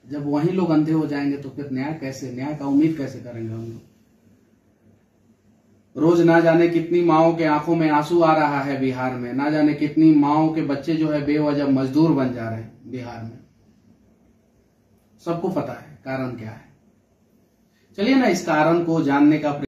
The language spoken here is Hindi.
जब वही लोग अंधे हो जाएंगे तो फिर न्याय का उम्मीद कैसे करेंगे हम लोग। रोज ना जाने कितनी माओं के आंखों में आंसू आ रहा है बिहार में, ना जाने कितनी माओं के बच्चे जो है बेवजह मजदूर बन जा रहे हैं बिहार में। सबको पता है कारण क्या है। चलिए ना इस कारण को जानने का